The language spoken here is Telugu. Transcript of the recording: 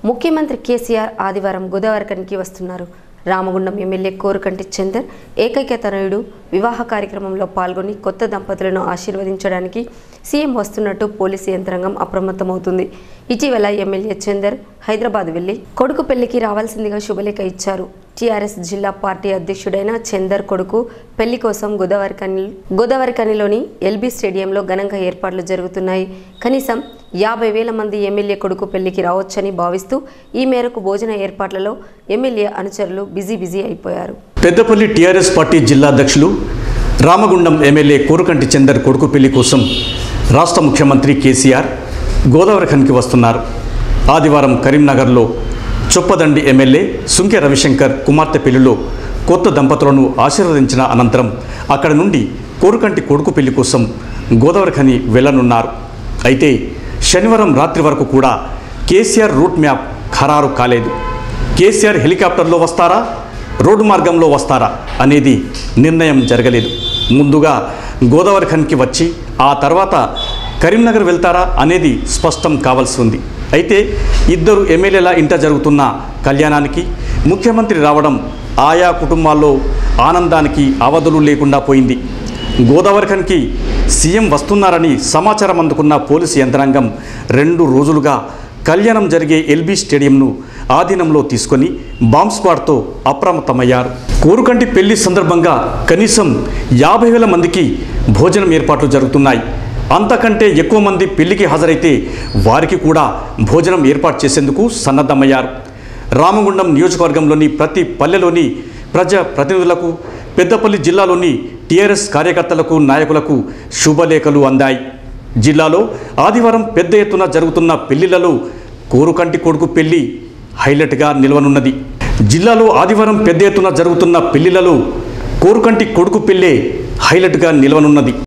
ముఖ్యమంత్రి కేసీఆర్ ఆదివారం గోదావరిఖనికి వస్తున్నారు. రామగుండం ఎమ్మెల్యే కోరుకంటి చందర్ ఏకైక తనయుడు వివాహ కార్యక్రమంలో పాల్గొని కొత్త దంపతులను ఆశీర్వదించడానికి సీఎం వస్తున్నట్టు పోలీసు యంత్రాంగం అప్రమత్తమవుతుంది. ఇటీవల ఎమ్మెల్యే చందర్ హైదరాబాద్ వెళ్లి కొడుకు పెళ్లికి రావాల్సిందిగా శుభలేఖ ఇచ్చారు. టీఆర్ఎస్ జిల్లా పార్టీ అధ్యక్షుడైన చందర్ కొడుకు పెళ్లి కోసం గోదావరిఖనిలోని ఎల్బీ స్టేడియంలో ఘనంగా ఏర్పాట్లు జరుగుతున్నాయి. కనీసం 50,000 మంది ఎమ్మెల్యే కొడుకు పెళ్లికి రావచ్చని భావిస్తూ ఈ మేరకు భోజన ఏర్పాట్లలో ఎమ్మెల్యే అనుచరులు బిజీ అయిపోయారు. పెద్దపల్లి టీఆర్ఎస్ పార్టీ జిల్లా అధ్యక్షులు రామగుండం ఎమ్మెల్యే కోరుకంటి చందర్ కొడుకు పెళ్లి కోసం రాష్ట్ర ముఖ్యమంత్రి కేసీఆర్ గోదావరిఖనికి వస్తున్నారు. ఆదివారం కరీంనగర్లో చొప్పదండి ఎమ్మెల్యే సుంకె రవిశంకర్ కుమార్తె పెళ్లిలో కొత్త దంపతులను ఆశీర్వదించిన అనంతరం అక్కడ నుండి కోరుకంటి కొడుకు పెళ్లి కోసం గోదావరిఖని వెళ్లనున్నారు. అయితే శనివారం రాత్రి వరకు కూడా కేసీఆర్ రూట్ మ్యాప్ ఖరారు కాలేదు. కేసీఆర్ హెలికాప్టర్లో వస్తారా, రోడ్డు మార్గంలో వస్తారా అనేది నిర్ణయం జరగలేదు. ముందుగా గోదావరిఖనికి వచ్చి ఆ తర్వాత కరీంనగర్ వెళ్తారా అనేది స్పష్టం కావాల్సి ఉంది. అయితే ఇద్దరు ఎమ్మెల్యేల ఇంట జరుగుతున్న కళ్యాణానికి ముఖ్యమంత్రి రావడం ఆయా కుటుంబాల్లో ఆనందానికి అవధులు లేకుండా పోయింది. గోదావరిఖనికి సీఎం వస్తున్నారని సమాచారం అందుకున్న పోలీసు యంత్రాంగం 2 రోజులుగా కళ్యాణం జరిగే ఎల్బీ స్టేడియంను ఆధీనంలో తీసుకొని బాంబ్ స్క్వాడ్తో అప్రమత్తమయ్యారు. కోరుకంటి పెళ్లి సందర్భంగా కనీసం 50,000 మందికి భోజనం ఏర్పాట్లు జరుగుతున్నాయి. అంతకంటే ఎక్కువ మంది పెళ్లికి హాజరైతే వారికి కూడా భోజనం ఏర్పాటు చేసేందుకు సన్నద్ధమయ్యారు. రామగుండం నియోజకవర్గంలోని ప్రతి పల్లెలోని ప్రజాప్రతినిధులకు, పెద్దపల్లి జిల్లాలోని టీఆర్ఎస్ కార్యకర్తలకు, నాయకులకు శుభలేఖలు అందాయి. జిల్లాలో ఆదివారం పెద్ద ఎత్తున జరుగుతున్న పెళ్లిళ్లలో కోరుకంటి కొడుకు పెళ్లి హైలైట్గా నిలవనున్నది. జిల్లాలో ఆదివారం పెద్ద ఎత్తున జరుగుతున్న పెళ్లిళ్లలో కోరుకంటి కొడుకు పెళ్లే హైలైట్గా నిలవనున్నది.